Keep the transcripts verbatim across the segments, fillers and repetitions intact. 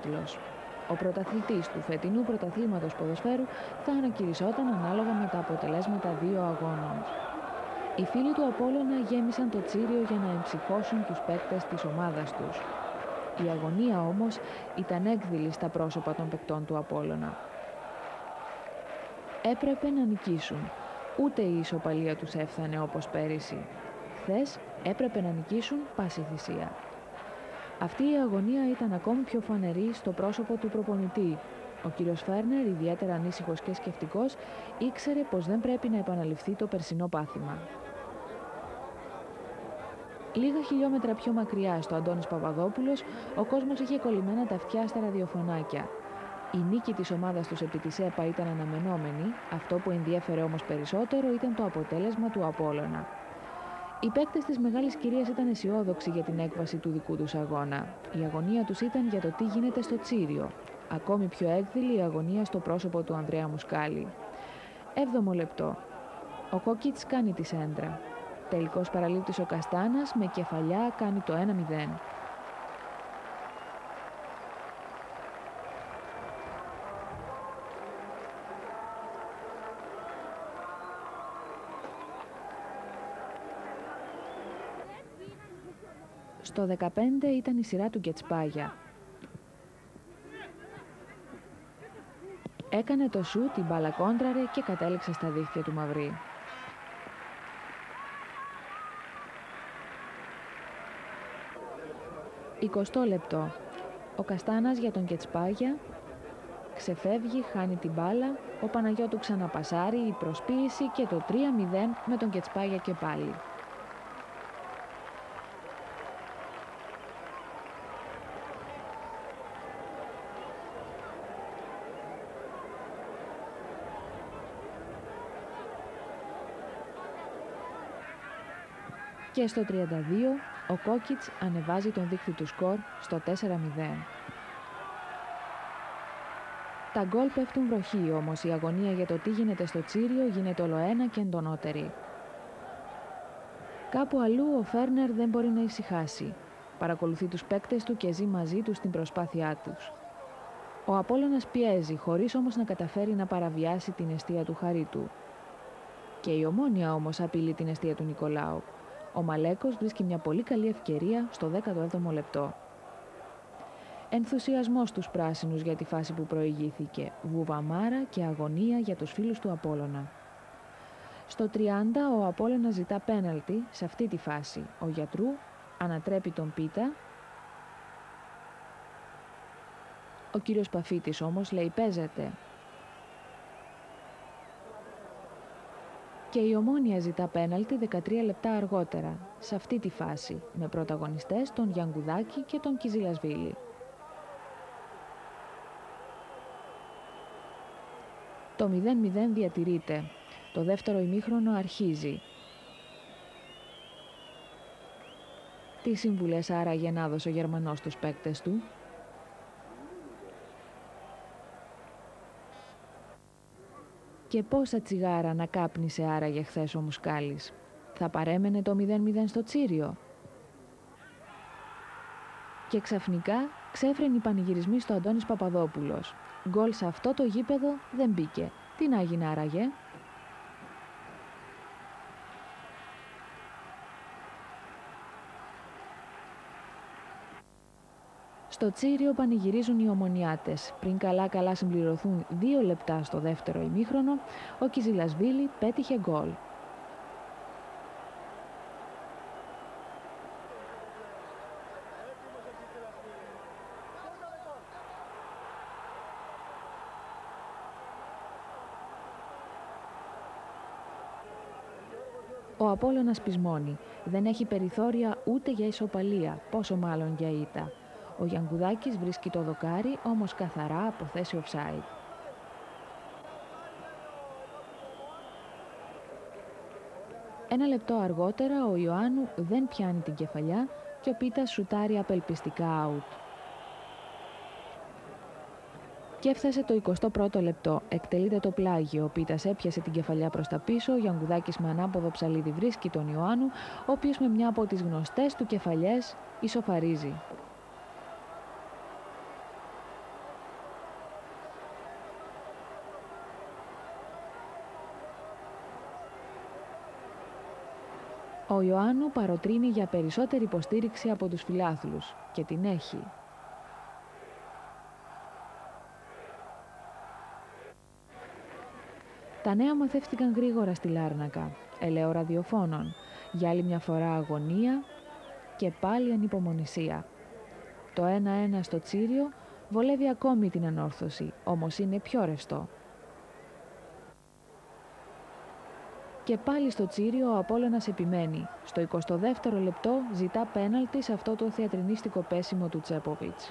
τίτλος. Ο πρωταθλητής του φετινού πρωταθλήματος ποδοσφαίρου θα ανακηρυσσόταν ανάλογα με τα αποτελέσματα δύο αγώνων. Οι φίλοι του Απόλλωνα γέμισαν το Τσίριο για να εμψυχώσουν τους παίκτες της ομάδας τους. Η αγωνία όμως ήταν έκδηλη στα πρόσωπα των παικτών του Απόλλωνα. Έπρεπε να νικήσουν. Ούτε η ισοπαλία τους έφθανε όπως πέρυσι. Χθες έπρεπε να νικήσουν πάση θυσία. Αυτή η αγωνία ήταν ακόμη πιο φανερή στο πρόσωπο του προπονητή. Ο κύριος Φέρνερ, ιδιαίτερα ανήσυχος και σκεφτικός, ήξερε πως δεν πρέπει να επαναληφθεί το περσινό πάθημα. Λίγα χιλιόμετρα πιο μακριά, στο Αντώνης Παπαδόπουλος, ο κόσμος είχε κολλημένα τα αυτιά στα ραδιοφωνάκια. Η νίκη της ομάδας τους επί της ΕΠΑ ήταν αναμενόμενη, αυτό που ενδιέφερε όμως περισσότερο ήταν το αποτέλεσμα του Απόλλωνα. Οι παίκτες της μεγάλης κυρίας ήταν αισιόδοξοι για την έκβαση του δικού τους αγώνα. Η αγωνία τους ήταν για το τι γίνεται στο Τσίριο. Ακόμη πιο έκδηλη η αγωνία στο πρόσωπο του Ανδρέα Μουσκάλη. Έβδομο λεπτό. Ο Κόκκιτς κάνει τη σέντρα. Τελικός παραλήπτης ο Καστάνας με κεφαλιά κάνει το ένα μηδέν. Στο δεκαπέντε ήταν η σειρά του Γκετσπάγια. Έκανε το σου, την μπάλα κόντραρε και κατέληξε στα δίχτυα του Μαυρί. εικοστό λεπτό. Ο Καστάνας για τον Γκετσπάγια. Ξεφεύγει, χάνει την μπάλα. Ο Παναγιώτου ξαναπασάρει, η προσποίηση και το τρία μηδέν με τον Γκετσπάγια και πάλι. Και στο τριάντα δύο, ο Κόκκιτς ανεβάζει τον δείκτη του σκορ στο τέσσερα μηδέν. Τα γκολ πέφτουν βροχή, όμως η αγωνία για το τι γίνεται στο Τσίριο γίνεται ολοένα και εντονότερη. Κάπου αλλού ο Φέρνερ δεν μπορεί να ησυχάσει. Παρακολουθεί τους παίκτες του και ζει μαζί τους την προσπάθειά τους. Ο Απόλλωνας πιέζει, χωρίς όμως να καταφέρει να παραβιάσει την εστία του Χαρίτου. Και η Ομόνοια όμως απειλεί την εστία του Νικολάου. Ο Μαλέκος βρίσκει μια πολύ καλή ευκαιρία στο δέκατο έβδομο λεπτό. Ενθουσιασμός στους πράσινους για τη φάση που προηγήθηκε, βουβαμάρα και αγωνία για τους φίλους του Απόλλωνα. Στο τριάντα ο Απόλλωνας ζητά πέναλτι σε αυτή τη φάση. Ο Γιατρού ανατρέπει τον Πίτα. Ο κύριος Παφίτης όμως λέει παίζεται. Και η Ομόνοια ζητά πέναλτι δεκατρία λεπτά αργότερα, σε αυτή τη φάση, με πρωταγωνιστές τον Γιανγκουδάκη και τον Κιζιλασβίλη. Το μηδέν μηδέν διατηρείται. Το δεύτερο ημίχρονο αρχίζει. Τι συμβουλές άραγε να δώσει ο Γερμανός στους παίκτες του? Και πόσα τσιγάρα να κάπνισε άραγε χθες ο Μουσκάλης? Θα παρέμενε το μηδέν μηδέν στο Τσίριο? Και ξαφνικά ξέφρενοι πανηγυρισμοί στο Αντώνης Παπαδόπουλος. Γκολ σε αυτό το γήπεδο δεν μπήκε. Τι να γίνει άραγε? Στο Τσίριο πανηγυρίζουν οι ομονιάτες. Πριν καλά-καλά συμπληρωθούν δύο λεπτά στο δεύτερο ημίχρονο, ο Κιζιλασβίλη πέτυχε γκολ. Ο Απόλλωνας πεισμώνει. Δεν έχει περιθώρια ούτε για ισοπαλία, πόσο μάλλον για ήττα. Ο Γιανγκουδάκης βρίσκει το δοκάρι, όμως καθαρά από θέση offside. Ένα λεπτό αργότερα ο Ιωάννου δεν πιάνει την κεφαλιά και ο Πίτας σουτάρει απελπιστικά out. Και έφτασε το εικοστό πρώτο λεπτό. Εκτελείται το πλάγιο. Ο Πίτας έπιασε την κεφαλιά προς τα πίσω. Ο Γιανγκουδάκης με ανάποδο ψαλίδι βρίσκει τον Ιωάννου, ο οποίος με μια από τις γνωστές του κεφαλιές ισοφαρίζει. Ο Ιωάννου παροτρύνει για περισσότερη υποστήριξη από τους φιλάθλους και την έχει. Τα νέα μαθεύτηκαν γρήγορα στη Λάρνακα, ελαίο ραδιοφώνων, για άλλη μια φορά αγωνία και πάλι ανυπομονησία. Το ένα-ένα στο Τσίριο βολεύει ακόμη την ανόρθωση, όμως είναι πιο ρευστό. Και πάλι στο Τσίριο ο Απόλλωνας επιμένει. Στο εικοστό δεύτερο λεπτό ζητά πέναλτι σε αυτό το θεατρινίστικο πέσιμο του Τσέποβιτς.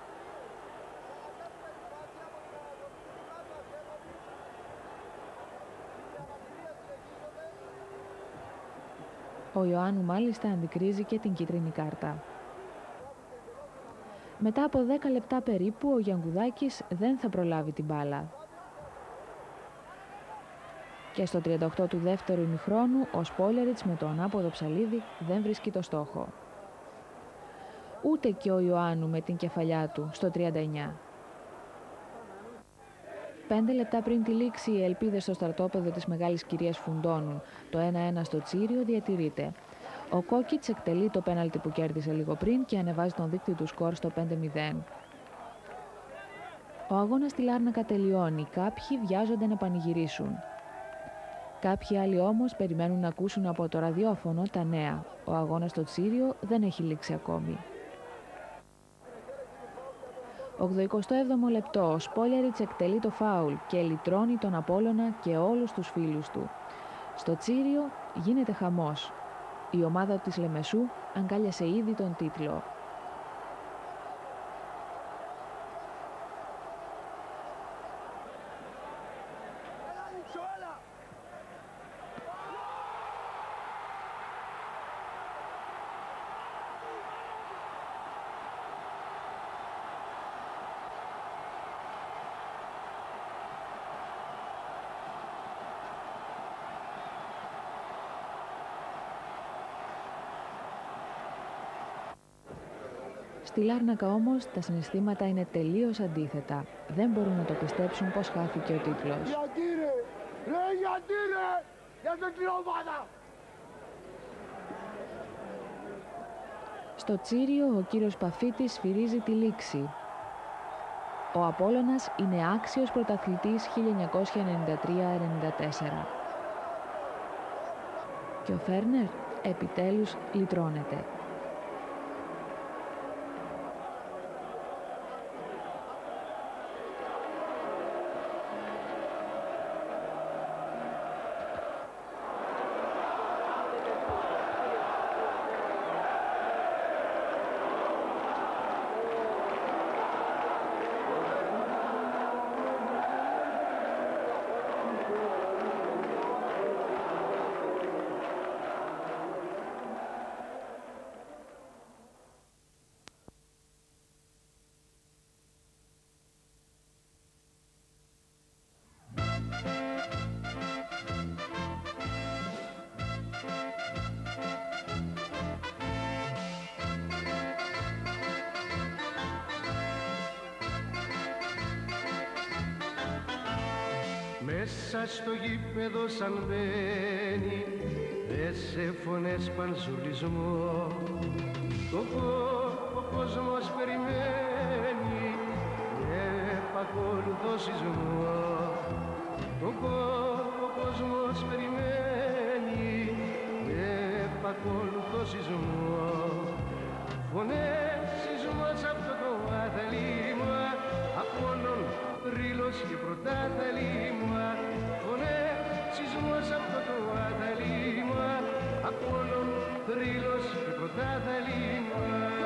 Ο Ιωάννου μάλιστα αντικρίζει και την κίτρινη κάρτα. Μετά από δέκα λεπτά περίπου ο Γιανγκουδάκης δεν θα προλάβει την μπάλα. Και στο τριάντα οκτώ του δεύτερου ημιχρόνου ο Σπόλιαριτς με το ανάποδο ψαλίδι δεν βρίσκει το στόχο. Ούτε και ο Ιωάννου με την κεφαλιά του στο τριάντα εννιά. Πέντε λεπτά πριν τη λήξη οι ελπίδες στο στρατόπεδο της Μεγάλης Κυρίας φουντώνουν. Το ένα-ένα στο Τσίριο διατηρείται. Ο Κόκιτς εκτελεί το πέναλτι που κέρδισε λίγο πριν και ανεβάζει τον δείκτη του σκορ στο πέντε μηδέν. Ο αγώνας στη Λάρνακα τελειώνει. Κάποιοι βιάζονται να πανηγυρίσουν. Κάποιοι άλλοι όμως περιμένουν να ακούσουν από το ραδιόφωνο τα νέα. Ο αγώνας στο Τσίριο δεν έχει λήξει ακόμη. ογδοηκοστό έβδομο λεπτό, ο Σπόλιαριτς εκτελεί το φάουλ και λυτρώνει τον Απόλλωνα και όλους τους φίλους του. Στο Τσίριο γίνεται χαμός. Η ομάδα της Λεμεσού αγκάλιασε ήδη τον τίτλο. Στη Λάρνακα όμως τα συναισθήματα είναι τελείως αντίθετα. Δεν μπορούν να το πιστέψουν πως χάθηκε ο τίτλος. Γιατί ρε! Ρε γιατί ρε! Για τον ομάδα! Στο Τσίριο ο κύριος Παφίτης σφυρίζει τη λήξη. Ο Απόλλωνας είναι άξιος πρωταθλητής χίλια εννιακόσια ενενήντα τρία ενενήντα τέσσερα. Και ο Φέρνερ επιτέλους λυτρώνεται. Μέσα στο γήπεδο σαν μπαίνει, δε σε φωνές πανζουλισμό. Το ο κόσμος περιμένει με επακόλουθο σεισμό. Το ο κόσμος περιμένει με επακόλουθο σεισμό. Φωνές σεισμός αυτό το άθλημα, Απόλλων, θρύλος και πρωτάθλημα. Φωνές σεισμός αυτό το άθλημα, Απόλλων, θρύλος και πρωτάθλημα.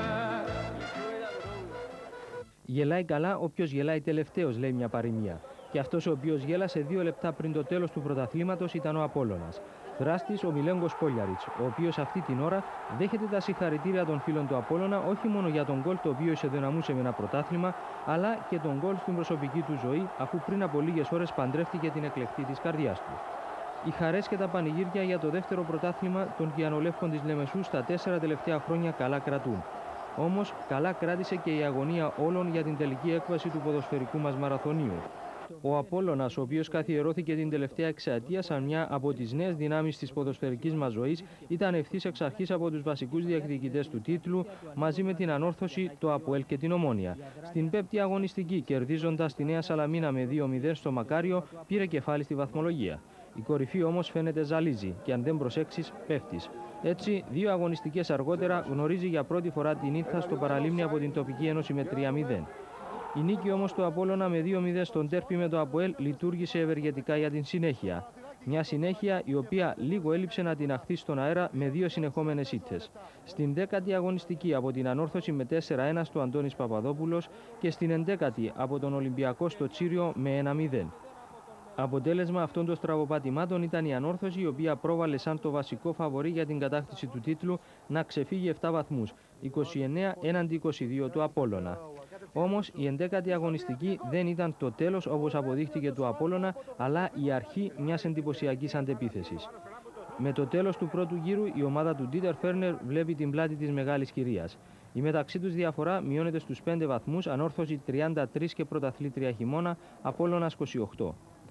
Γελάει καλά όποιος γελάει τελευταίος, λέει μια παροιμία. Και αυτός ο οποίος γέλασε δύο λεπτά πριν το τέλος του πρωταθλήματος ήταν ο Απόλλωνας. Δράστης ο Μιλέγκος Σπόλιαριτς, ο οποίος αυτή την ώρα δέχεται τα συγχαρητήρια των φίλων του Απόλλωνα όχι μόνο για τον γκολ το οποίο ισοδυναμούσε με ένα πρωτάθλημα, αλλά και τον γκολ στην προσωπική του ζωή, αφού πριν από λίγες ώρες παντρεύτηκε την εκλεκτή της καρδιάς του. Οι χαρές και τα πανηγύρια για το δεύτερο πρωτάθλημα των Κιανολεύκων της Λεμεσού στα τέσσερα τελευταία χρόνια καλά κρατούν. Όμως καλά κράτησε και η αγωνία όλων για την τελική έκβαση του ποδοσφαιρικού μας μαραθωνίου. Ο Απόλλωνας, ο οποίος καθιερώθηκε την τελευταία εξαετία σαν μια από τις νέες δυνάμεις της ποδοσφαιρικής μας ζωής, ήταν ευθύς εξ αρχής από τους βασικούς διεκδικητές του τίτλου, μαζί με την Ανόρθωση, το ΑΠΟΕΛ και την Ομόνοια. Στην πέμπτη αγωνιστική, κερδίζοντας τη Νέα Σαλαμίνα με δύο μηδέν στο Μακάριο, πήρε κεφάλι στη βαθμολογία. Η κορυφή όμως φαίνεται ζαλίζει και αν δεν προσέξεις, πέφτεις. Έτσι, δύο αγωνιστικές αργότερα γνωρίζει για πρώτη φορά την ήττα στο Παραλίμνη από την τοπική ένωση με τρία μηδέν. Η νίκη όμως του Απόλλωνα με δύο μηδέν στον τέρπι με το ΑΠΟΕΛ λειτουργήσε ευεργετικά για την συνέχεια. Μια συνέχεια η οποία λίγο έλειψε να την αχθεί στον αέρα με δύο συνεχόμενες ήττες. Στην δέκατη αγωνιστική από την Ανόρθωση με τέσσερα ένα στο Αντώνης Παπαδόπουλος και στην ενδέκατη από τον Ολυμπιακό στο Τσίριο με ένα μηδέν. Αποτέλεσμα αυτών των στραβοπατημάτων ήταν η Ανόρθωση, η οποία πρόβαλε σαν το βασικό φαβορί για την κατάκτηση του τίτλου να ξεφύγει επτά βαθμούς, είκοσι εννέα έναντι είκοσι δύο του Απόλλωνα. Όμως η ενδέκατη αγωνιστική δεν ήταν το τέλος όπως αποδείχτηκε του Απόλλωνα, αλλά η αρχή μιας εντυπωσιακής αντεπίθεσης. Με το τέλος του πρώτου γύρου η ομάδα του Ντίτερ Φέρνερ βλέπει την πλάτη της μεγάλης κυρίας. Η μεταξύ τους διαφορά μειώνεται στους πέντε βαθμούς, Ανόρθωση τριάντα τρία και πρωταθλήτρια χειμώνα, Απόλλωνας είκοσι οκτώ.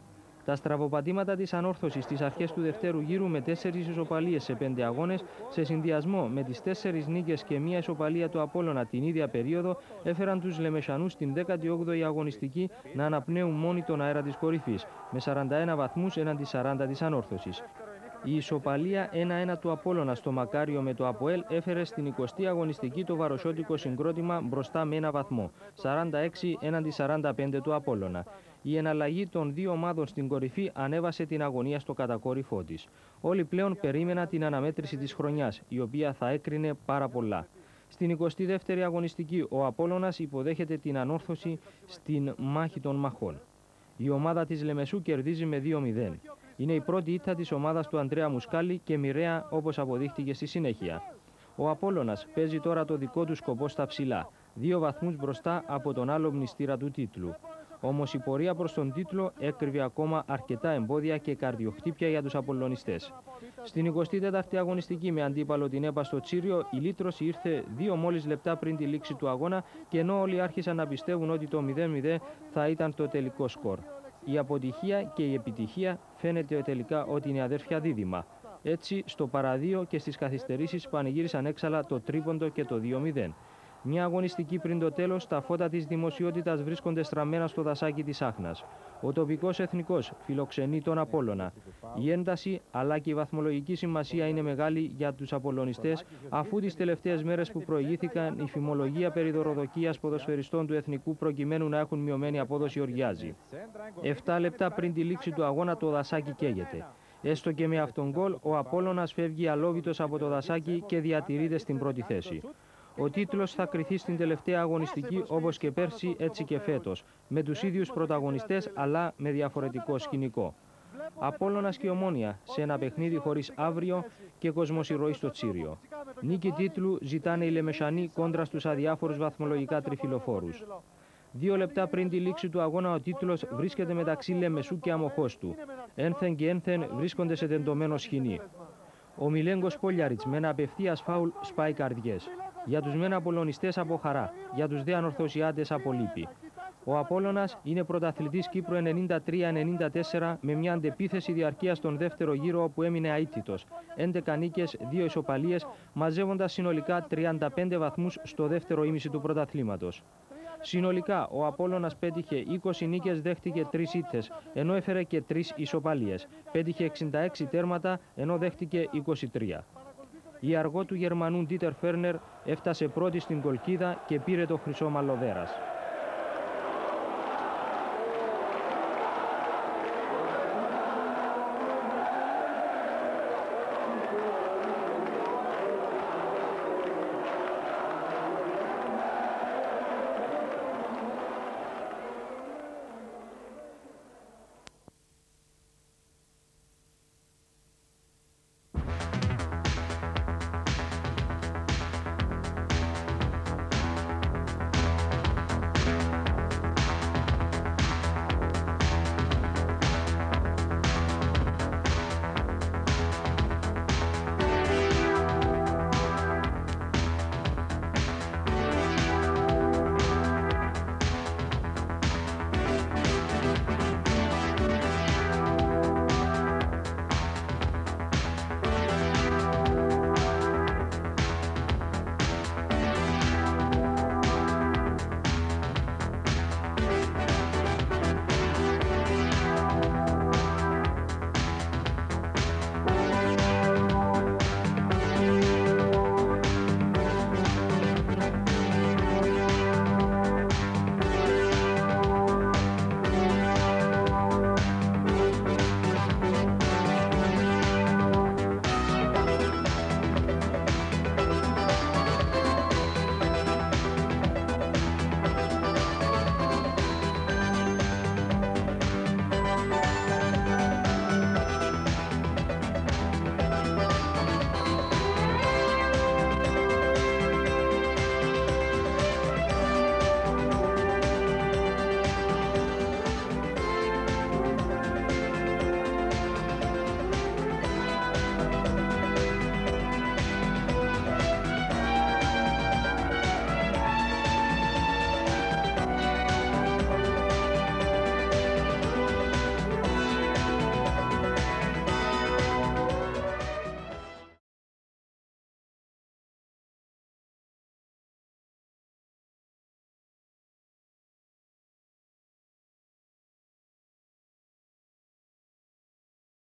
Τα στραβοπατήματα της Ανόρθωσης στις αρχές του δευτέρου γύρου με τέσσερις ισοπαλίες σε πέντε αγώνες, σε συνδυασμό με τις τέσσερις νίκες και μία ισοπαλία του Απόλλωνα την ίδια περίοδο, έφεραν τους Λεμεσανούς στην δέκατη όγδοη αγωνιστική να αναπνέουν μόνοι τον αέρα της κορυφής, με σαράντα ένα βαθμούς έναντι σαράντα της Ανόρθωσης. Η ισοπαλία ένα ένα του Απόλλωνα στο Μακάριο με το ΑΠΟΕΛ έφερε στην εικοστή αγωνιστική το βαροσιώτικο συγκρότημα μπροστά με ένα βαθμό, σαράντα έξι έναντι σαράντα πέντε του Απόλλωνα. Η εναλλαγή των δύο ομάδων στην κορυφή ανέβασε την αγωνία στο κατακόρυφό της. Όλοι πλέον περίμεναν την αναμέτρηση της χρονιάς, η οποία θα έκρινε πάρα πολλά. Στην εικοστή δεύτερη αγωνιστική, ο Απόλλωνας υποδέχεται την Ανόρθωση στην μάχη των μαχών. Η ομάδα της Λεμεσού κερδίζει με δύο μηδέν. Είναι η πρώτη ήττα της ομάδας του Ανδρέα Μουσκάλη και μοιραία όπως αποδείχτηκε στη συνέχεια. Ο Απόλλωνας παίζει τώρα το δικό του σκοπό στα ψηλά, δύο βαθμούς μπροστά από τον άλλο μνηστήρα του τίτλου. Όμως η πορεία προς τον τίτλο έκρυβε ακόμα αρκετά εμπόδια και καρδιοχτύπια για τους Απολλωνιστές. Στην εικοστή τέταρτη αγωνιστική με αντίπαλο την ΕΠΑ στο Τσίριο, η λύτρωση ήρθε δύο μόλις λεπτά πριν τη λήξη του αγώνα και ενώ όλοι άρχισαν να πιστεύουν ότι το μηδέν μηδέn θα ήταν το τελικό σκορ. Η αποτυχία και η επιτυχία φαίνεται τελικά ότι είναι αδέρφια δίδυμα. Έτσι, στο παραδείο και στις καθυστερήσεις πανηγύρισαν έξαλα το τρίποντο και το δύο μηδέν. Μια αγωνιστική πριν το τέλος, τα φώτα της δημοσιότητας βρίσκονται στραμμένα στο δασάκι της Άχνας. Ο τοπικός εθνικός φιλοξενεί τον Απόλλωνα. Η ένταση αλλά και η βαθμολογική σημασία είναι μεγάλη για τους Απολλωνιστές, αφού τις τελευταίες μέρες που προηγήθηκαν η φημολογία περί δωροδοκίας ποδοσφαιριστών του εθνικού προκειμένου να έχουν μειωμένη απόδοση οργιάζει. Εφτά λεπτά πριν τη λήξη του αγώνα το δασάκι καίγεται. Έστω και με αυτόν γκολ, ο Απόλλωνας φεύγει αλόβητος από το δασάκι και διατηρείται στην πρώτη θέση. Ο τίτλος θα κριθεί στην τελευταία αγωνιστική όπως και πέρσι έτσι και φέτος, με τους ίδιους πρωταγωνιστές αλλά με διαφορετικό σκηνικό. Απόλλωνας και Ομόνοια σε ένα παιχνίδι χωρίς αύριο και κοσμοσυρωή στο Τσίριο. Νίκη τίτλου ζητάνε οι Λεμεσανοί κόντρα στους αδιάφορους βαθμολογικά τριφυλοφόρους. Δύο λεπτά πριν τη λήξη του αγώνα ο τίτλος βρίσκεται μεταξύ Λεμεσού και Αμοχώστου. Ένθεν και ένθεν βρίσκονται σε τεντωμένο σχοινί. Ο Μιλέγκος Πόλιαριτς με ένα απευθείας φάουλ σπάει καρδιές. Για τους μεν Απολλωνιστές από χαρά, για τους δε Ανορθωσιάτες από λύπη. Ο Απόλλωνας είναι πρωταθλητής Κύπρου ενενήντα τρία ενενήντα τέσσερα με μια αντεπίθεση διαρκείας στον δεύτερο γύρο όπου έμεινε αίτητος. έντεκα νίκες, δύο ισοπαλίες, μαζεύοντας συνολικά τριάντα πέντε βαθμούς στο δεύτερο ήμιση του πρωταθλήματος. Συνολικά, ο Απόλλωνας πέτυχε είκοσι νίκες, δέχτηκε τρεις ήττες, ενώ έφερε και τρεις ισοπαλίες. Πέτυχε εξήντα έξι τέρματα, ενώ δέχτηκε είκοσι τρία. Η αργό του Γερμανού Ντίτερ Φέρνερ έφτασε πρώτη στην κολκίδα και πήρε το χρυσό μαλλοδέρας.